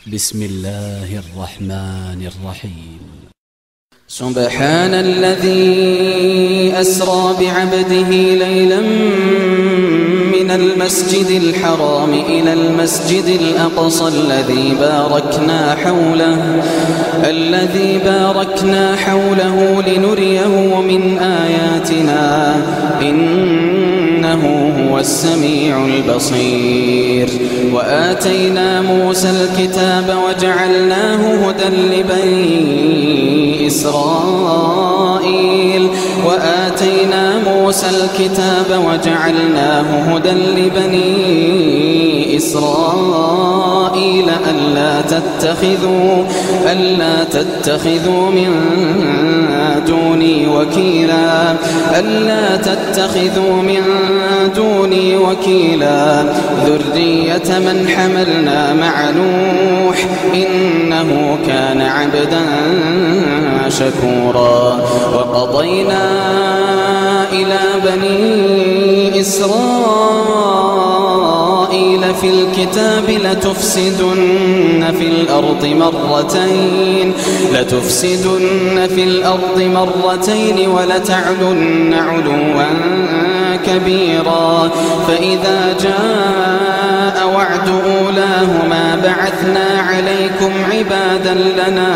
بسم الله الرحمن الرحيم. سبحان الذي أسرى بعبده ليلا من المسجد الحرام إلى المسجد الأقصى الذي باركنا حوله لنريه من آياتنا إنه هو السميع البصير. وآتينا موسى الكتاب وجعلناه هدى لبني إسرائيل ألا تتخذوا من دوني وكيلا ذرية من حملنا مع نوح إنه كان عبدا شكورا. وقضينا إلى بني إسرائيل في الكتاب لتفسدن في الأرض مرتين ولتعلن علوا كبيرا. فإذا جاء وعد أولاهما بعثنا عليكم عبادا لنا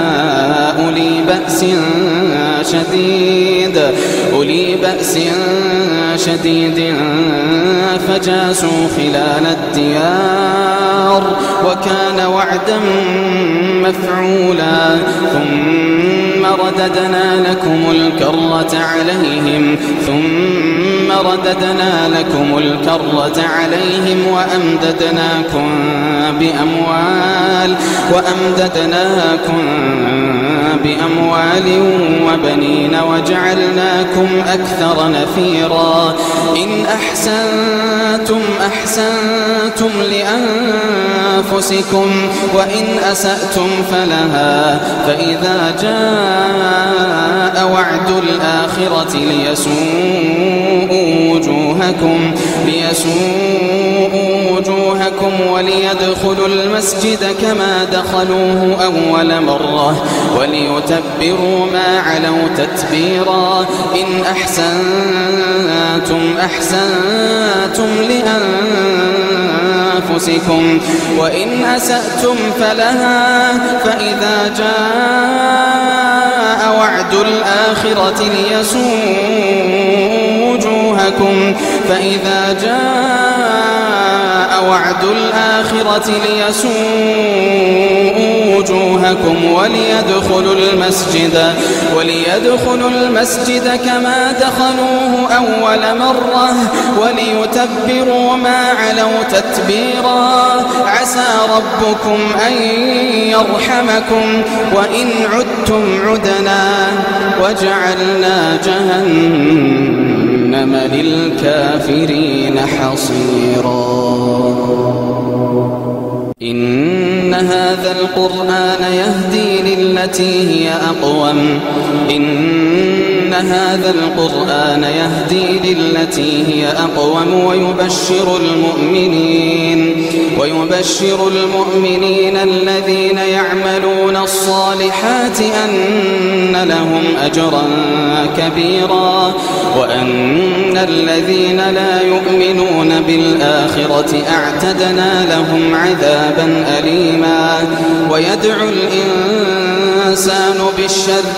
أولي بأس شديد فجاسوا خلال الديار وكان وعدا مفعولا. ثم رددنا لكم الكرة عليهم وأمددناكم بأموال وبنين وجعلناكم أكثر نفيرا. إن أحسنتم لأنفسكم وإن أسأتم فلها. فإذا جاء وعد الآخرة ليسوءوا وجوهكم وليدخلوا المسجد كما دخلوه أول مرة وليتبروا ما علوا تتبيرا. إن أحسنتم لأنفسكم وإن أسأتم فلها. فإذا جاء وعد الآخرة ليسوءوا وجوهكم وليدخلوا المسجد كما دخلوه أول مرة وليتبروا ما علوا تتبيرا. عسى ربكم أن يرحمكم وإن عدتم عدنا وجعلنا جهنم للكافرين حصيرا. إن هذا القرآن يهدي للتي هي أقوم ويبشر المؤمنين الذين يعملون الصالحات أن لهم أجرا كبيرا وأن الذين لا يؤمنون بالآخرة أعتدنا لهم عذابا أليما. ويدعو الإنسان بالشر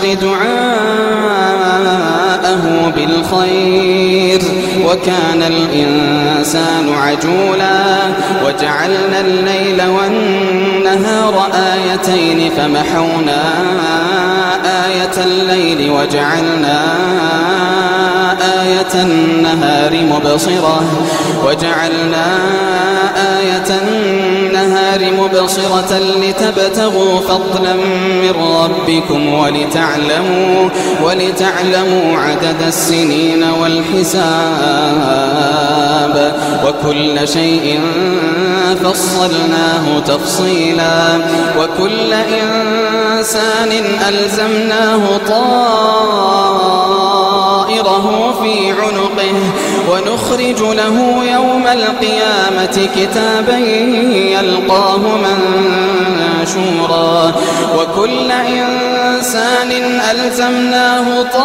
دعاءه بالخير وكان الإنسان عجولا. وجعلنا الليل والنهار آيتين فمحونا آية الليل وجعلنا آية النهار مبصرة لتبتغوا فضلا من ربكم ولتعلموا عدد السنين والحساب وكل شيء فصلناه تفصيلا. وكل إنسان ألزمناه طائره في عنقه ونخرج له يوم القيامة كتابا يلقاه منشورا وكل إنسان ألزمناه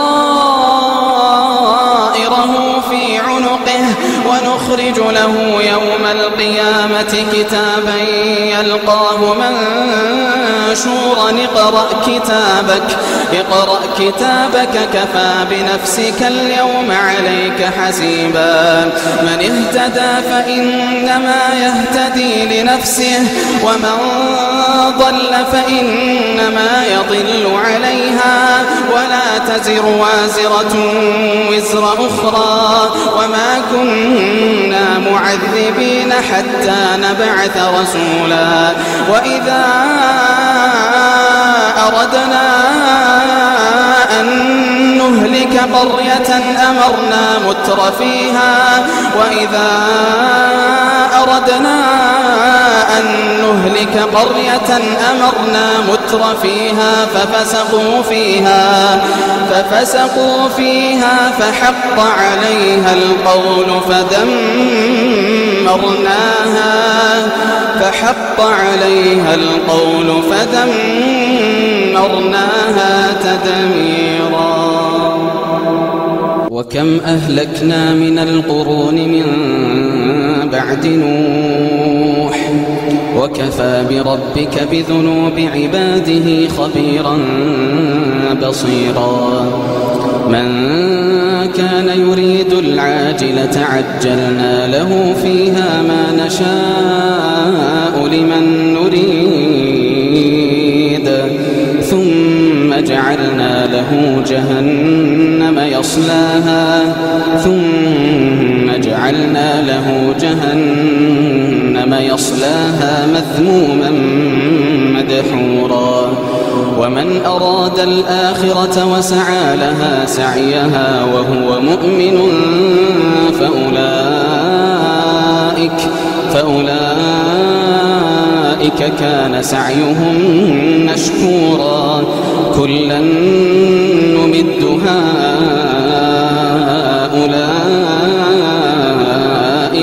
طائره في عنقه ونخرج له يوم القيامة كتابا يلقاه منشورا اقرأ كتابك كفى بنفسك اليوم عليك حسيبا من اهتدى فإنما يهتدي لنفسه ومن ضل فإنما يضل عليها ولا تزر وازرة وزر أخرى وما كنا معذبين حتى نبعث رسولا وإذا أردنا أن نهلك قرية أمرنا مترفيها وإذا أردنا أن نهلك قرية أمرنا مترفيها ففسقوا فيها فحق عليها القول فدمرناها تدميرا وكم أهلكنا من القرون من بعد نوح وكفى بربك بذنوب عباده خبيرا بصيرا من كان يريد العاجلة عجلنا له فيها ما نشاء لمن نريد ثم جعلنا له جهنم يصلاها مذموما مدحورا ومن أراد الآخرة وسعى لها سعيها وهو مؤمن فأولئك كان سعيهم مشكورا كلا نمد هؤلاء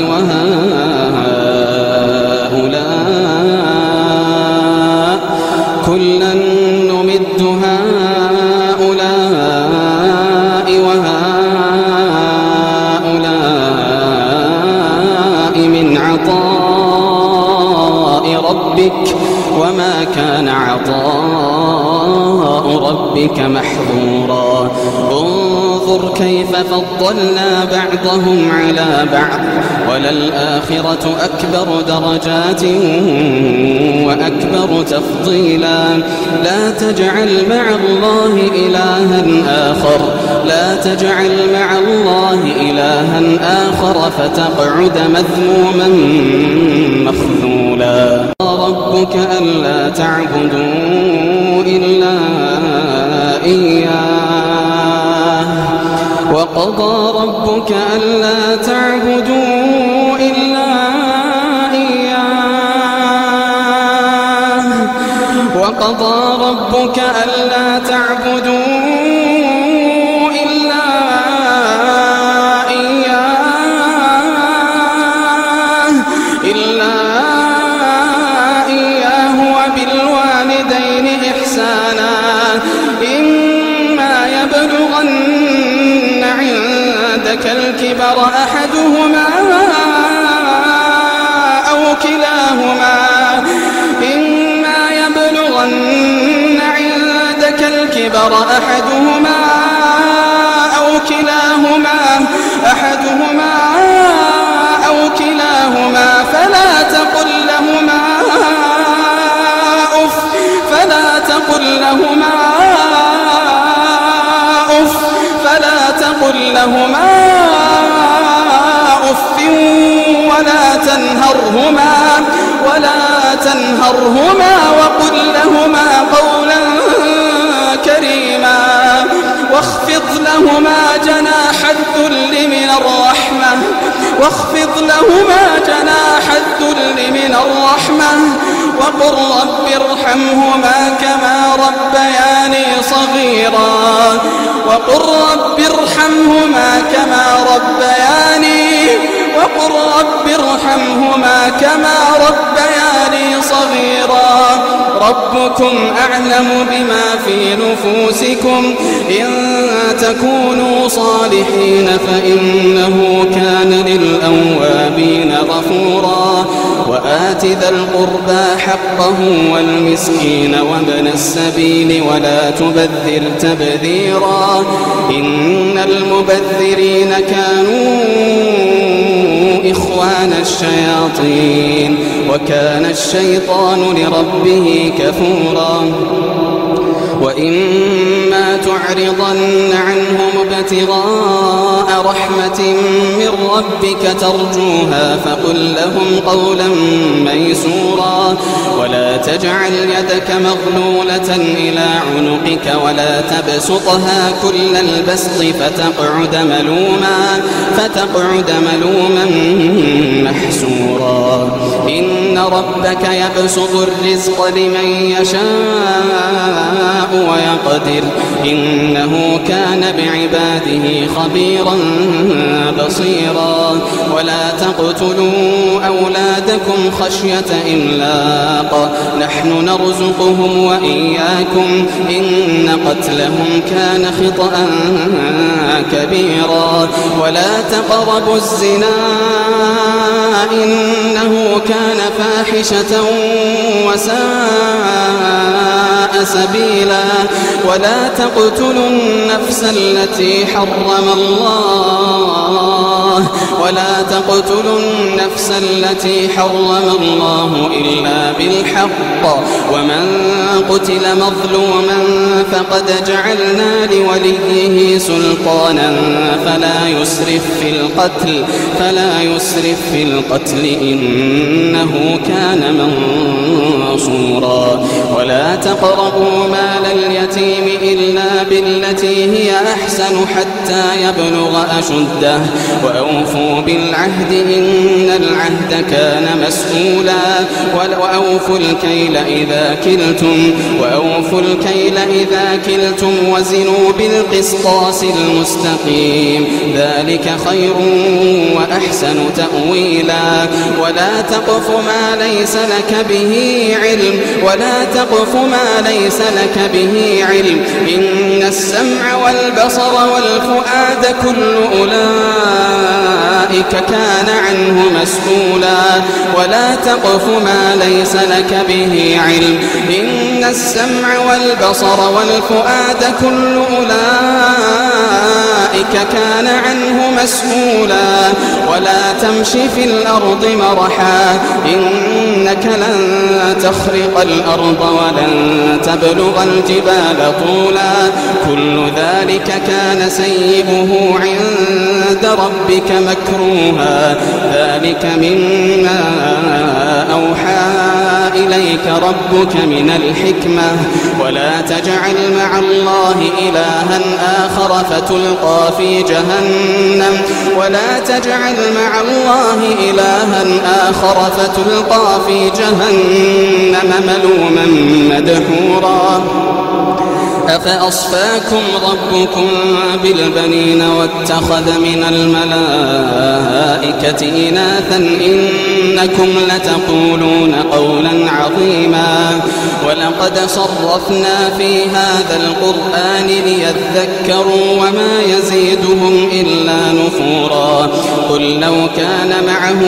وهؤلاء كلا نمد هؤلاء وهؤلاء من عطاء ربك وما كان عطاء ربك محظورا انظر كيف فضلنا بعضهم على بعض وللآخرة أكبر درجات وأكبر تفضيلا لا تجعل مع الله إلها آخر فتقعد مذموما مخذولا ربك ألا تعبدوا إلا إياه وقضى ربك ألا تعبدوا إلا إياه وقضى ربك ألا تعبدوا إلا إياه وبالوالدين إحسانا إما يبلغن عندك الكبر أحدهما أو كلاهما فلا تقل لهما أف ولا تنهرهما وقل لهما قولا كريما واخفض لهما جناح الذل من الرحمة وقل رب ارحمهما كما ربياني صغيرا وقل رب ارحمهما كما ربياني صغيرا ربكم أعلم بما في نفوسكم إن تكونوا صالحين فإنه كان للأوابين غفورا وآت ذا القربى حقه والمسكين وابن السبيل ولا تبذر تبذيرا إن المبذرين كانوا إخوان الشياطين وكان الشيطان لربه كفورا وإما تعرضن عنهم ابتغاء رحمة من ربك ترجوها فقل لهم قولا ميسورا ولا تجعل يدك مغلولة إلى عنقك ولا تبسطها كل البسط فتقعد ملوما محسورا إن ربك يبسط الرزق لمن يشاء ويقدر إنه كان بعباده خبيرا بصيرا ولا تقتلوا أولادكم خشية إملاق نحن نرزقهم وإياكم إن قتلهم كان خطأ كبيرا ولا تقربوا الزنا إنه كان فاحشة وساء سبيلا ولا تقتلوا النفس التي حرم الله إلا بالحق ومن قتل مظلوما فقد جعلنا لوليه سلطانا فلا يسرف في القتل إنه كان منصورا ولا تقربوا مال اليتيم إلا بالتي هي أحسن حتى يبلغ أشده وأوفوا بالعهد إن العهد كان مسؤولا وأوفوا الكيل إذا كلتم وزنوا بالقسطاس المستقيم ذلك خير وأحسن تأويلا ولا تقف ما ليس لك به علم إن السمع والبصر والفؤاد كل أولئك كان عنه مسؤولا ولا تقف ما ليس لك به علم إن السمع والبصر والفؤاد كل أولئك كان عنه مسؤولا ولا تمش في الأرض مرحا إنك لن تخرق الأرض ولن تبلغ الجبال طولا كل ذلك كان سيئه عند ربك مكروها ذلك مما أوحى إليك ربك من الحكمة ولا تجعل مع الله إلها آخر فتلقى في جهنم ملوما مدحورا أفأصفاكم ربكم بالبنين واتخذ من الملائكة إناثا إنكم لتقولون قولا عظيما ولقد صرفنا في هذا القرآن ليذكروا وما يزيدهم إلا نفورا قل لو كان معه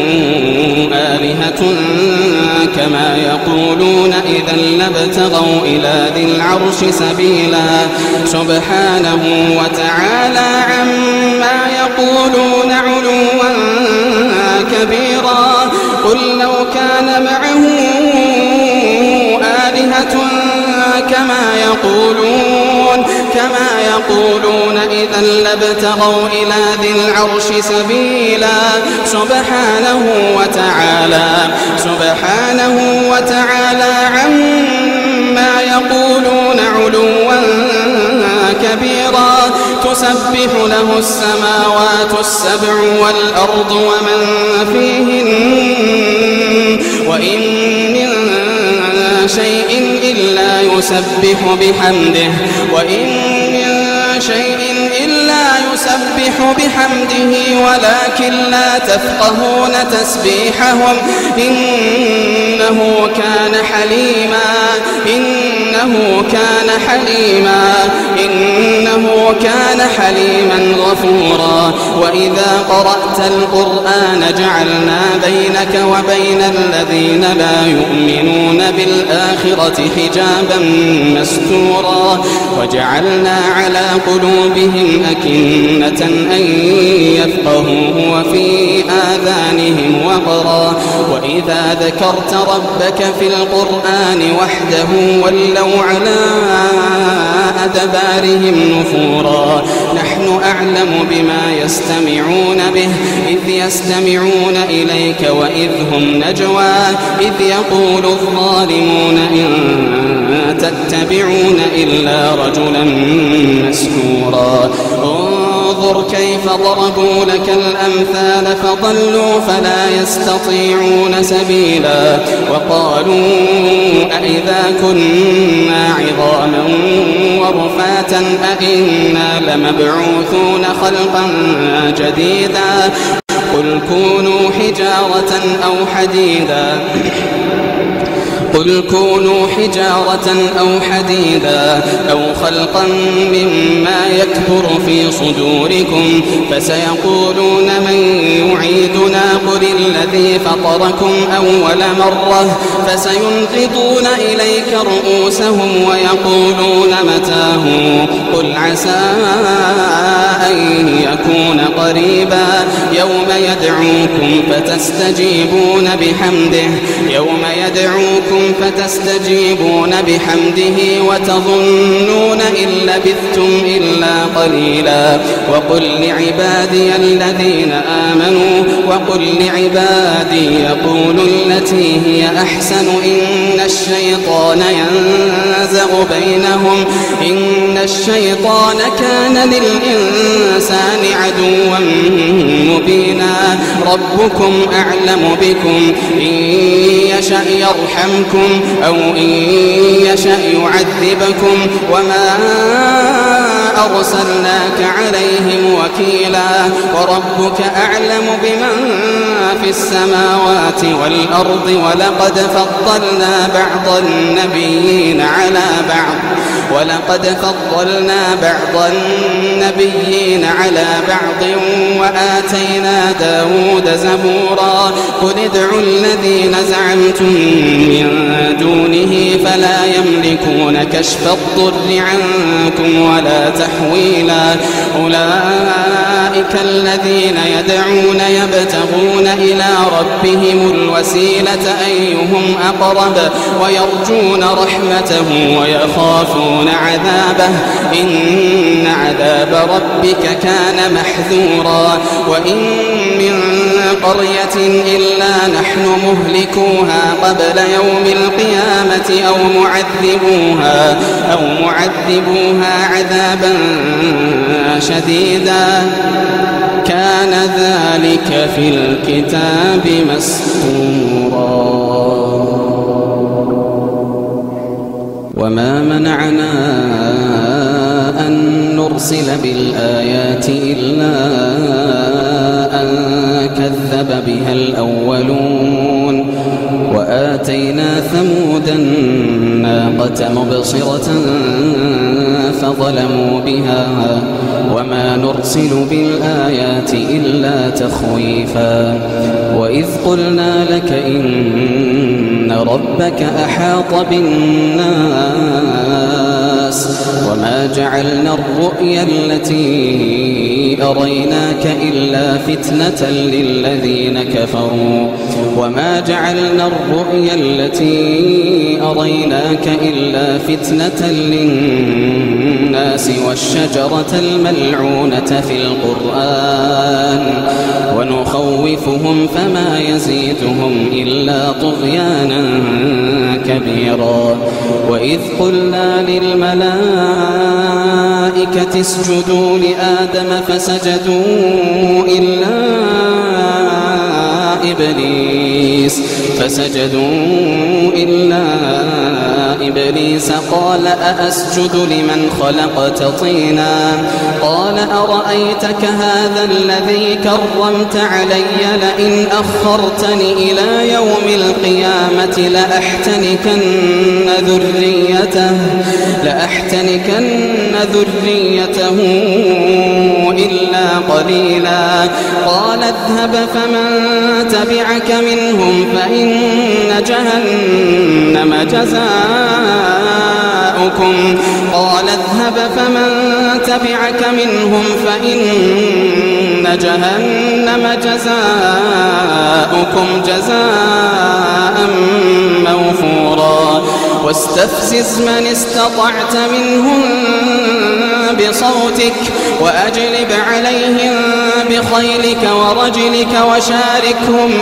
آلهة كما يقولون إذا لابتغوا إلى ذي العرش سبيلا سبحانه وتعالى عما يقولون علوا كبيرا قل لو كان معه آلهة كما يقولون إذا لابتغوا إلى ذي العرش سبيلا سبحانه وتعالى عما يقولون علوا كبيرا تسبح له السماوات السبع والأرض ومن فيهن وإن من شيء إلا يسبح بحمده يسبح بحمده ولكن لا تفقهون تسبيحهم إنه كان حليما غفورا. وإذا قرأت القرآن جعلنا بينك وبين الذين لا يؤمنون بالآخرة حجابا مستورا وجعلنا على قلوبهم أكنة أن يفقهوه وفي آذانهم وقرا. وإذا ذكرت ربك في القرآن وحده ولوا على أدبارهم نفورا. نحن أعلم بما يستمعون به إذ يستمعون إليك وإذ هم نجوى إذ يقول الظالمون إن تتبعون إلا رجلا مسحورا. انظر كيف ضربوا لك الأمثال فضلوا فلا يستطيعون سبيلا. وقالوا أئذا كنا عظاما ورفاتا أئنا لمبعوثون خلقا جديدا قل كونوا حجارة أو حديدا أو خلقا مما يكبر في صدوركم فسيقولون من يعيدنا قل الذي فطركم أول مرة فسينغضون إليك رؤوسهم ويقولون متاه قل عسى أن يكون قريبا يوم يدعوكم فتستجيبون بحمده وتظنون إن لبثتم إلا قليلا. وقل لعبادي يقولوا التي هي أحسن إن الشيطان كان للإنسان عدوا مبينا. ربكم أعلم بكم إن يشأ يرحمكم أو إن يشأ يعذبكم وما أرسلناك عليهم وكيلا. وربك أعلم بمن في السماوات والأرض ولقد فضلنا بعض النبيين على بعض وآتينا داود زبورا. قل ادعوا الذين زعمتم من دونه فلا يملكون كشف الضر عنكم ولا تحويلا. أولئك الذين يدعون يبتغون إلى ربهم الوسيلة أيهم أقرب ويرجون رحمته ويخافون عذابه إن عذاب ربك كان محذورا. وإن من قرية إلا نحن مهلكوها قبل يوم القيامة أو معذبوها عذابا شديدا كان ذلك في الكتاب مسطورا. وما منعنا أن نرسل بالآيات إلا أن كذب بها الأولون وآتينا ثمود الناقة مبصرة فظلموا بها وما نرسل بالآيات إلا تخويفا. وإذ قلنا لك إن ربك أحاط بالناس وما جعلنا الرؤيا التي أريناك إلا فتنة للذين كفروا للناس والشجرة الملعونة في القرآن ونخوفهم فما يزيدهم إلا طغيانا كبيرا. وإذ قلنا للملائكة اسجدوا لآدم فسجدوا إلا إبليس قال أأسجد لمن خلقت طينا قال أرأيتك هذا الذي كرمت علي لئن أخرتني إلى يوم القيامة لأحتنكن ذريته إلا قليلا قال اذهب فمن تبعك منهم فإن جهنم جزاؤكم قال اذهب فمن تبعك منهم فإن جهنم جزاؤكم جزاء موفورا واستفزز من استطعت منهم بصوتك وأجلب عليهم بخيلك ورجلك وشاركهم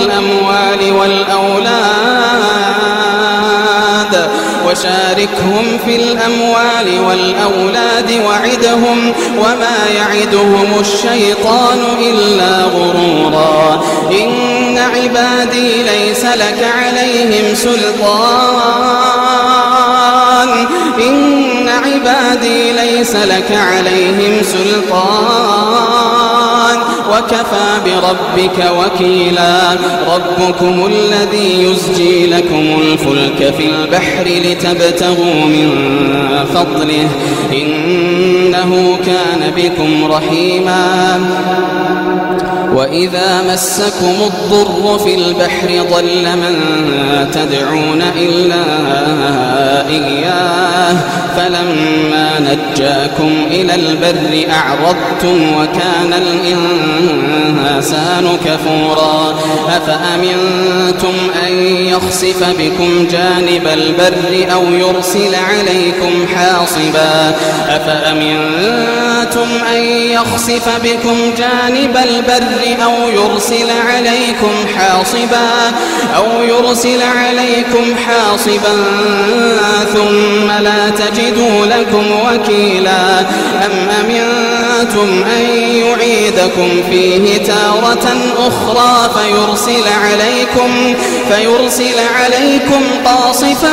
في الأموال والأولاد وعدهم وما يعدهم الشيطان إلا غرورا إن عبادي ليس لك عليهم سلطان وكفى بربك وكيلا ربكم الذي يزجي لكم الفلك في البحر لتبتغوا من فضله إنه كان بكم رحيما وإذا مسكم الضر في البحر ضل من تدعون إلا إياه فلما نجاكم إلى البر أعرضتم وكان الإنسان كفورا أفأمنتم أن يخسف بكم جانب البر أو يرسل عليكم حاصبا ثم لا تجدوا لكم وكيلا أم أمنتم أن يعيدكم فيه تارة أخرى فيرسل عليكم قاصفا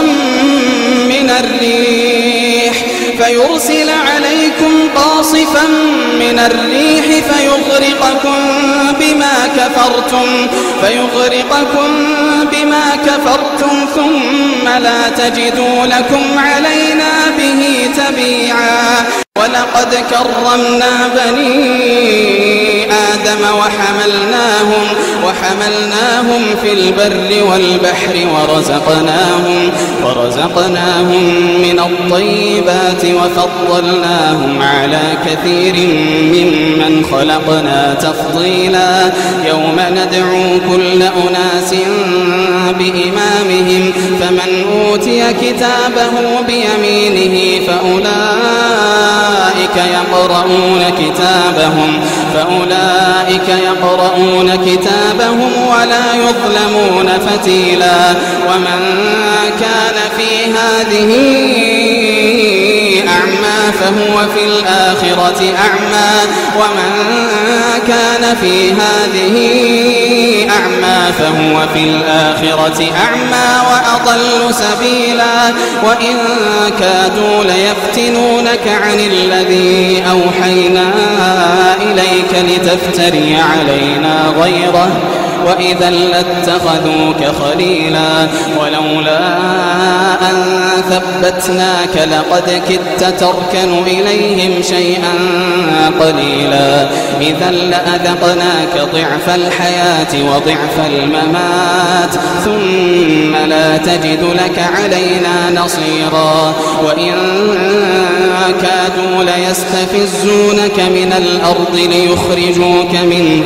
من الريح فيغرقكم بما كفرتم ثم لا تجدوا لكم علينا به تبيعا ولقد كرمنا بني آدم وحملناهم في البر والبحر ورزقناهم من الطيبات وفضلناهم على كثير ممن خلقنا تفضيلا يوم ندعو كل أناس بإمامهم فمن أوتي كتابه بيمينه فأولئك يقرؤون كتابهم ولا يظلمون فتيلا ومن كان في هذه أعمى فهو في الآخرة أعمى ومن كان في هذه أعمى فهو في الآخرة أعمى وأضل سبيلا وإن كادوا ليفتنونك عن الذي أوحينا إليك لتفتري علينا غيره وإذا لاتخذوك خليلا ولولا أن ثبتناك لقد كدت تركن إليهم شيئا قليلا إذا لأذقناك ضعف الحياة وضعف الممات ثم لا تجد لك علينا نصيرا وإن كادوا ليستفزونك من الأرض ليخرجوك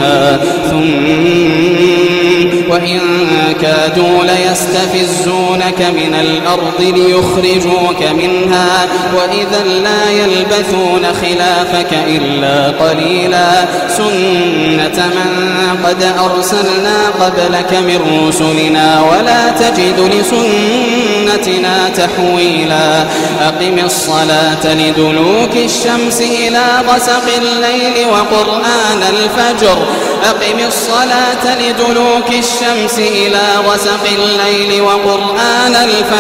منها وإذا لا يلبثون خلافك إلا قليلا سنة من قد أرسلنا قبلك من رسلنا ولا تجد لسنتنا تحويلا أقم الصلاة لدلوك الشمس إلى غسق الليل وقرآن الفجر الشمس إلى غسق الليل وقرآن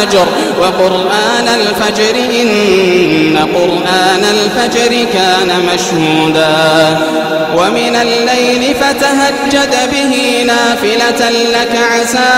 الفجر إن قرآن الفجر كان مشهودا ومن الليل فتهجد به نافلة لك عسى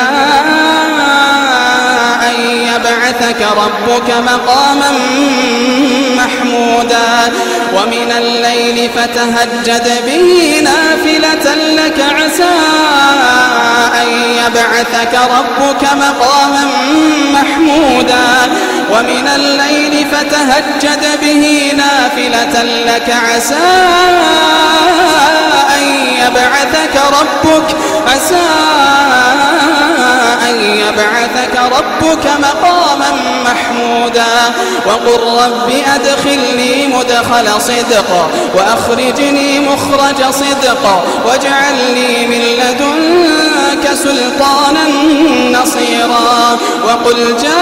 أن يبعثك ربك مقاما محمودا ومن الليل فتهجد به نافلة لك عسى أن يبعثك ربك مقاما محمودا ومن الليل فتهجد به نافلة لك عسى أن يبعثك ربك مقاما محمودا وقل رب أدخلني مدخل صدق وأخرجني مخرج صدق واجعل لي من لدنك سلطانا نصيرا وقل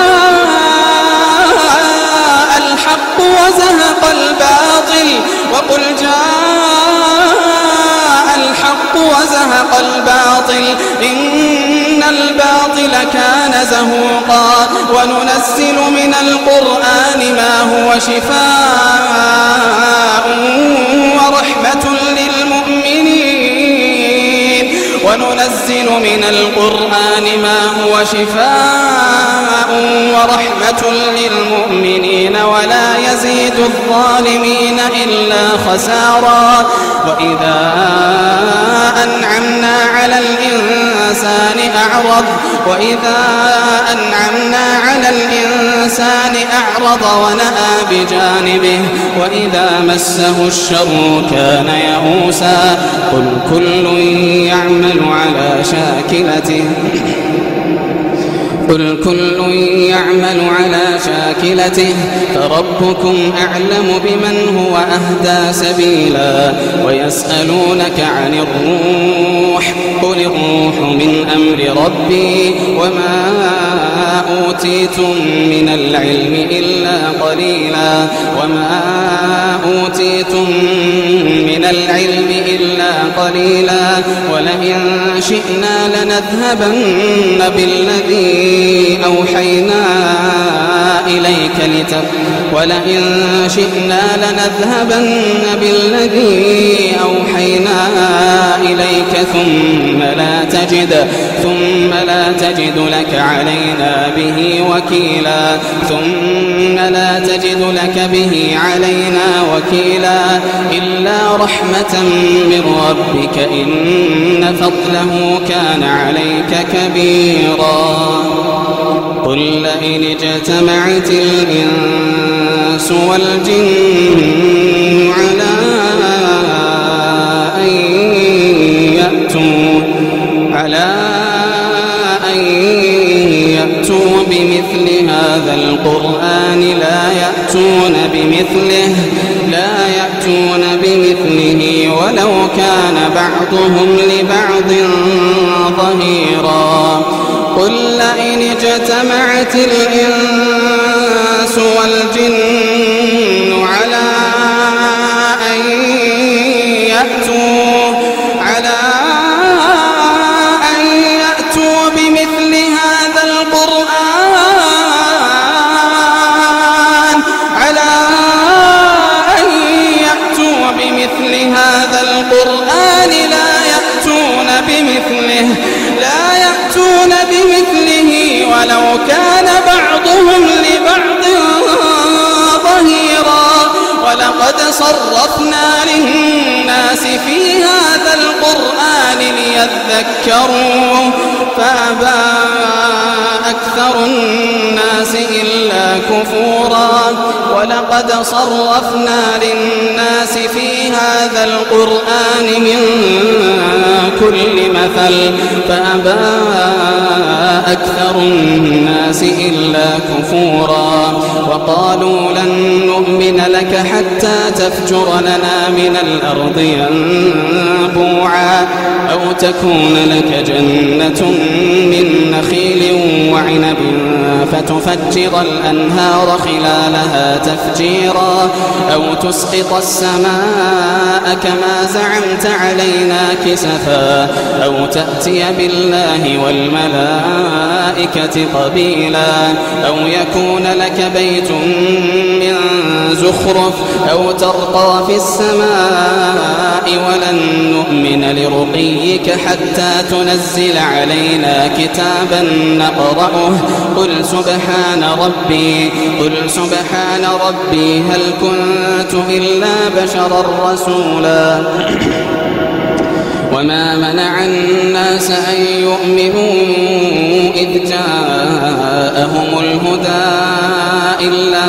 جاء الحق وزهق الباطل إن الباطل كان زهوقا وننزل من القرآن ما هو شفاء ورحمة للمؤمنين ولا يزيد الظالمين إلا خسارا وإذا أنعمنا على الإنسان أعرض ونأى بجانبه وإذا مسه الشر كان يئوسا قل كل يعمل على شاكلته فربكم أعلم بمن هو أهدى سبيلا ويسألونك عن الروح قل الروح من أمر ربي وما أوتيتم من العلم إلا قليلا ولئن شئنا لنذهبن بالذي أوحينا إليك ثم لا تجد لك علينا وكيلا إلا رحمة من ربك إن فضله كان عليك كبيرا قل لئن اجتمعت الإنس والجن على أن يأتوا بمثل هذا القرآن لا يأتون بمثله ولو كان بعضهم لبعض ظهيرا قل لئن اجتمعت الإنس والجن على أن يأتوا بمثل هذا القرآن لا يأتون بمثله ولو كان بعضهم لبعض ظهيرا ولقد صرفنا للناس في هذا القرآن ليذكروا فأبى أكثر الناس إلا كفورا ولقد صرفنا للناس في هذا القرآن من كل مثل فأبى أكثر الناس إلا كفورا وقالوا لن نؤمن لك حتى تفجر لنا من الأرض ينبوعا أو تكون لك جنة من نخيل وعنب فتفجر الأنهار خلالها تفجيرا أو تسقط السماء كما زعمت علينا كسفا أو تأتي بالله والملائكة قبيلا أو يكون لك بيت من زخرف أو ترقى في السماء ولن نؤمن لرقيك حتى تنزل علينا كتابا نقرأه قل سبحان ربي هل كنت إلا بشرا رسولا وما منع الناس أن يؤمنوا إذ جاءهم الهدى إلا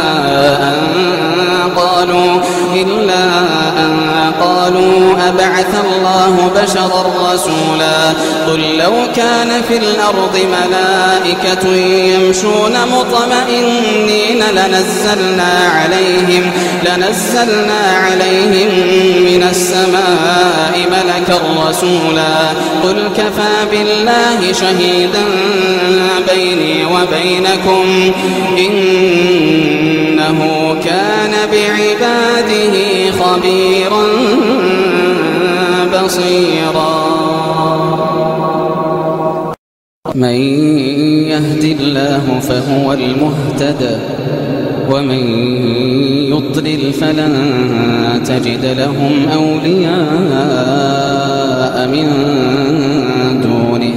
أن قالوا أبعث الله بشرا رسولا قل لو كان في الأرض ملائكة يمشون مطمئنين لنزلنا عليهم من السماء ملكا رسولا قل كفى بالله شهيدا بيني وبينكم إنه كان بعباده خبيرا بصيرا من يهد الله فهو المهتدى ومن يضلل فلن تجد لهم أولياء من دونه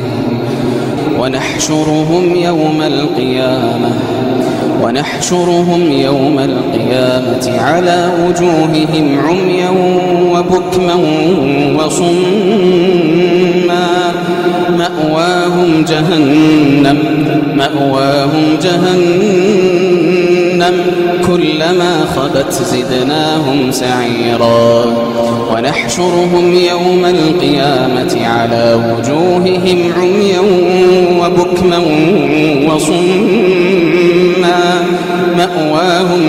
ونحشرهم يوم القيامة على وجوههم عميا وبكما وصما مأواهم جهنم كلما خبت زدناهم سعيرا ونحشرهم يوم القيامة على وجوههم عميا وبكما وصما مأواهم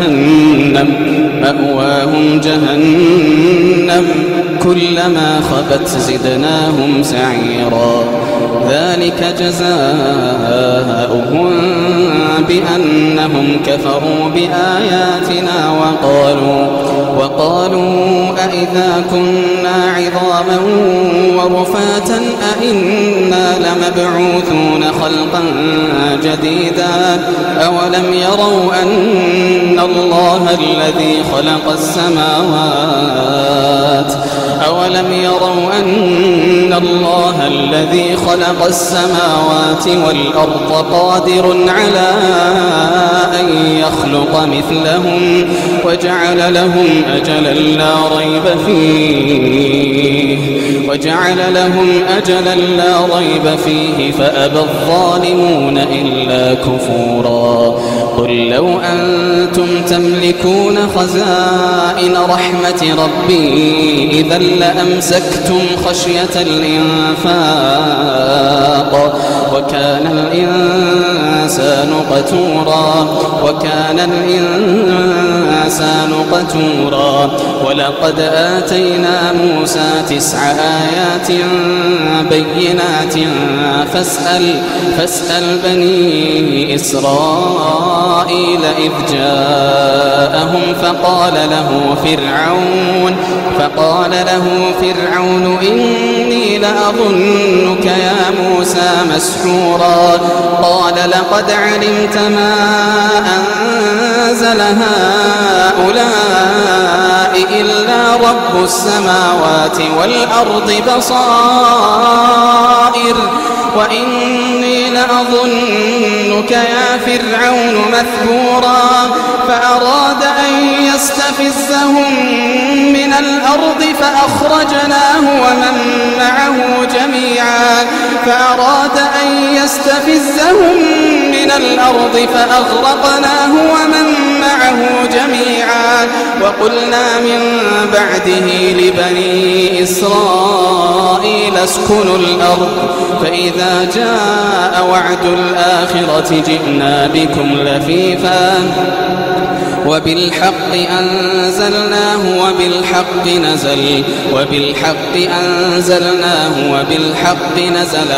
جهنم كلما خبت زدناهم سعيرا ذلك جزاؤهم بأنهم كفروا بآياتنا وقالوا أئذا كنا عظاما ورفاتا أئنا لمبعوثون خلقا جديدا أولم يروا أن الله الذي خلق السماوات والأرض قادر على أن يخلق مثلهم وجعل لهم أجلا لا ريب فيه فأبى الظالمون إلا كفورا قل لو أنتم تملكون خزائن رحمة ربي إذا لأمسكتم خشية الإنفاق وكان الإنسان قتورا ولقد آتينا موسى 9 آيات بينات فاسأل بني إسرائيل إذ جاءهم فقال له فرعون إني لأظنك يا موسى مسحورا قال لقد علمت ما أنزل هؤلاء إلا رب السماوات والأرض بصائر وإني لأظنك يا فرعون مثبورا فأراد أن يستفزهم من الأرض فأخرجناه ومن معه فأغرقناه ومن معه جميعا وقلنا من بعده لبني إسرائيل اسكنوا الأرض فإذا جاء وعد الآخرة جئنا بكم لفيفا وبالحق أنزلناه وبالحق أنزلناه وبالحق نزل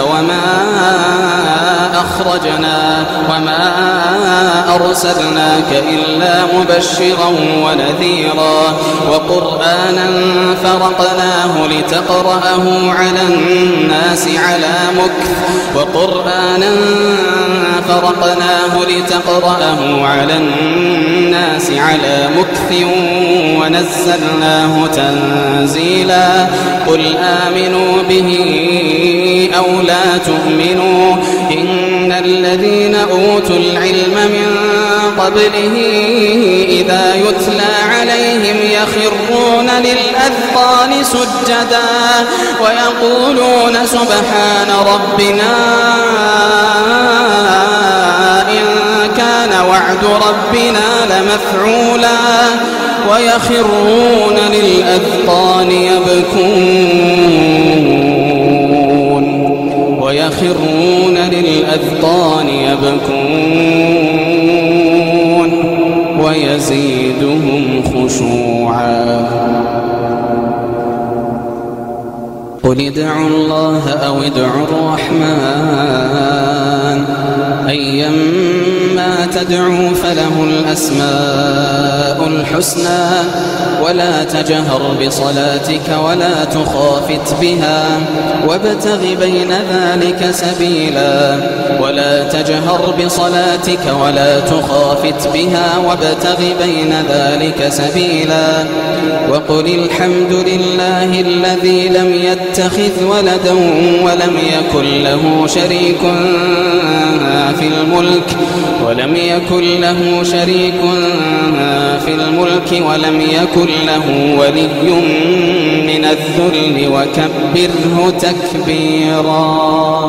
وما أرسلناك إلا مبشرا ونذيرا وقرآنا فرقناه لتقرأه على الناس على مكث ونزلناه تنزيلا قل آمنوا به أو لا تؤمنوا إن الذين أوتوا العلم من قبله إذا يتلى عليهم يخرون للأذقان سجدا ويقولون سبحان ربنا إن كان وعد ربنا لمفعولا ويخرون للأذقان يبكون ويزيدهم خشوعا قل ادعوا الله أو ادعوا الرحمن أيما تدعوا فله الأسماء الحسنى ولا تجهر بصلاتك ولا تخافت بها وابتغ بين ذلك سبيلا وقل الحمد لله الذي لم يتخذ ولدا ولم يكن له شريك في الملك ولم يكن له ولي من الذل وكبره تكبيرا